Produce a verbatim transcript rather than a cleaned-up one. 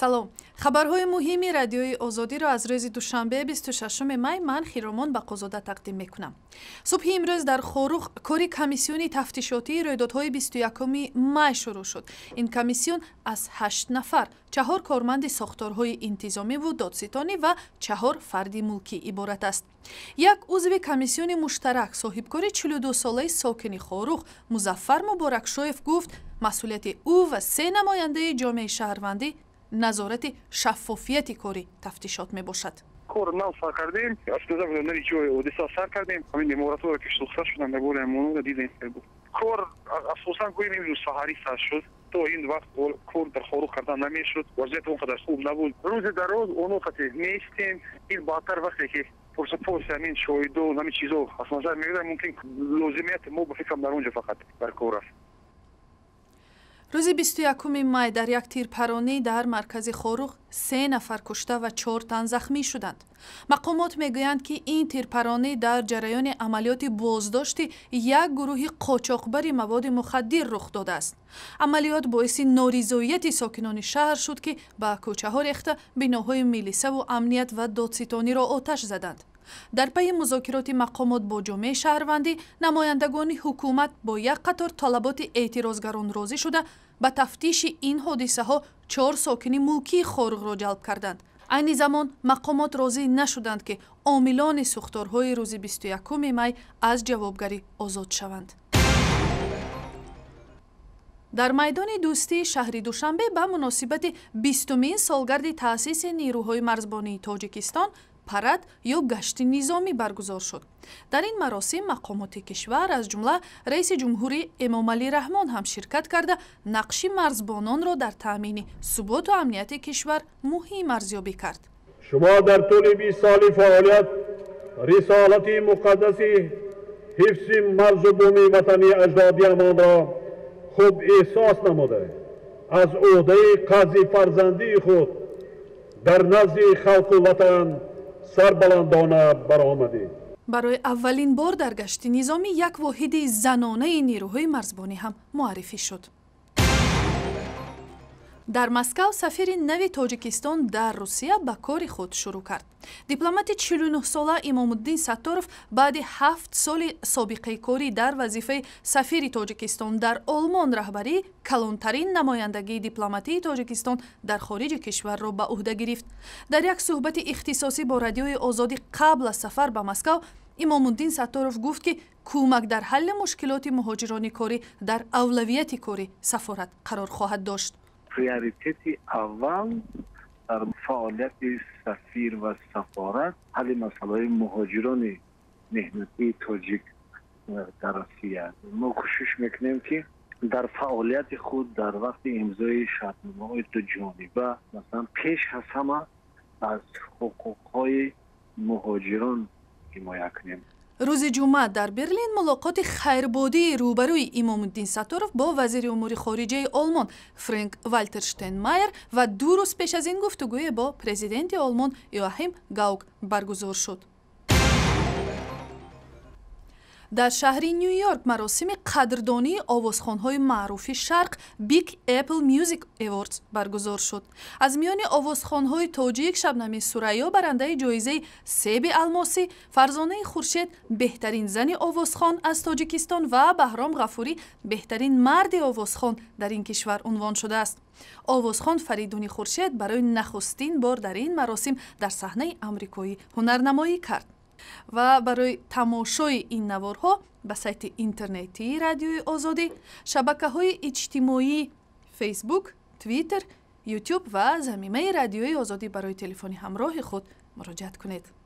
салом. хабарҳои муҳими радиои озодиро аз рӯзи душанбе бисту шашуми май ман хиромон бақозода тақдим мекунам. субҳи имрӯз дар Хоруғ кори комиссиони тафтишотии рӯйдодҳои бисту якуми май шурӯъ шуд. Ин комиссион аз ҳашт нафар, чаҳор корманди сохторҳои интизомиву додситонӣ ва чаҳор фарди мулкӣ иборат аст. Як узви комиссиони муштарак, соҳибкори чилу ду солаи сокини Хоруғ, Музаффар Муборакшоев гуфт, масъулияти ӯ ва се намояндаи ҷомеаи шаҳрвандӣ назорати шаффофияти кори тафтишот мебошад. کار نو سر کردیم از کجا بودم نری جای اودیسا سر کردیم همین امارات‌ها که سوخته شدن نبودن مونو رو دیدیم کار اساسا گوییم این سحری سر شد تو این وقت کار در خروج کردن نمیشد وضعیت اونقدر خوب نبود روز در روز اونو خاطر نیستیم این باطر وقتی که پرس پرس همین شویدو همین چیزا از نظر میگیرم ممکن لازمیت ما به فکرم در اونجا فقط بر کار است. рӯзи бисту якуми май дар як тирпаронӣ дар маркази Хоруғ се нафар кушта ва чор тан захмӣ шуданд. Мақомот мегӯянд, ки ин тирпаронӣ дар ҷараёни амалиёти боздошти як гурӯҳи қочоқбари маводи мухаддир рух додааст. Амалиёт боиси норизоияти сокинони шаҳр шуд, ки ба кӯчаҳо рехта биноҳои милисаву амният ва додситониро оташ заданд. дар пайи музокироти мақомот бо ҷомеаи шаҳрвандӣ намояндагони ҳукумат бо як қатор талаботи эътирозгарон розӣ шуда ба тафтиши ин ҳодисаҳо чор сокини мулкии Хоруғро ҷалб карданд. айни замон мақомот розӣ нашуданд, ки омилони сӯхторҳои рӯзи бисту якуми май аз ҷавобгарӣ озод шаванд. дар майдони дӯстии шаҳри Душанбе ба муносибати бистумин солгарди таъсиси нерӯҳои марзбонии Тоҷикистон парад ё гашти низомӣ баргузор шуд. дар ин маросим мақомоти кишвар аз ҷумла раиси ҷумҳурӣ Эмомалӣ Раҳмон ҳам ширкат карда нақши марзбононро дар таъмини суботу амнияти кишвар муҳим арзёбӣ кард. шумо дар тӯли бист соли фаъолият рисолати муқаддаси ҳифзи марзу бӯми ватани аҷдодиамонро хуб эҳсос намуда аз ӯҳдаи қаззи фарзандии худ дар назди халқу ватан сарбаландона баромадед. барои аввалин бор дар гашти низомӣ як воҳиди занонаи нерӯҳои марзбонӣ ҳам муаррифӣ шуд. дар Москав сафири нави Тоҷикистон дар Русия ба кори худ шурӯъ кард. Дипломати чилу нӯҳсола Имомуддин Сатторов баъди ҳафт соли собиқаи корӣ дар вазифаи сафири Тоҷикистон дар Олмон раҳбарӣ калонтарин намояндагии дипломатии Тоҷикистон дар хориҷи кишварро ба уҳда гирифт. дар як суҳбати ихтисосӣ бо радиои озодӣ қабл аз сафар ба Москав Имомуддин Сатторов гуфт, ки кӯмак дар ҳалли мушкилоти муҳоҷирони корӣ дар авлавияти кори сафорат қарор хоҳад дошт. приоритети аввал дар фаъолияти сафир ва сафорат ҳалли масъалаҳои муҳоҷирони меҳнатии тоҷик дар Русия. мо кӯшиш мекунем, ки дар фаъолияти худ дар вақти имзои шартномаҳои дуҷониба масалан пеш аз ҳама аз ҳуқуқҳои муҳоҷирон ҳимоя кунем. рӯзи ҷумъа дар Берлин мулоқоти хайрбодии рӯбарӯи Имомуддин Сатторов бо вазири умури хориҷаи Олмон Фрэнк Вальтер Штейнмайер ва ду рӯз пеш аз ин гуфтугӯе бо президенти Олмон Йоахим Гаук баргузор шуд. дар шаҳри Нью-Йорк маросими қадрдонии овозхонҳои маъруфи Шарқ Big Apple Music Awards баргузор шуд. аз миёни овозхонҳои тоҷик Шабнами Сурайё барандаи ҷоизаи Себи алмосӣ, Фарзонаи Хуршед беҳтарин зани овозхон аз Тоҷикистон ва Баҳром Ғафурӣ беҳтарин марди овозхон дар ин кишвар унвон шудааст. овозхон Фаридуни Хуршед барои нахустин бор дар ин маросим дар саҳнаи амрикоӣ ҳунарнамоӣ кард. ва барои тамошои ин наворҳо ба сайти интернетии радиои озодӣ, шабакаҳои иҷтимоии фейсбук, твиттер, ютуб ва замимаи радиои озодӣ барои телефони ҳамроҳи худ муроҷиат кунед.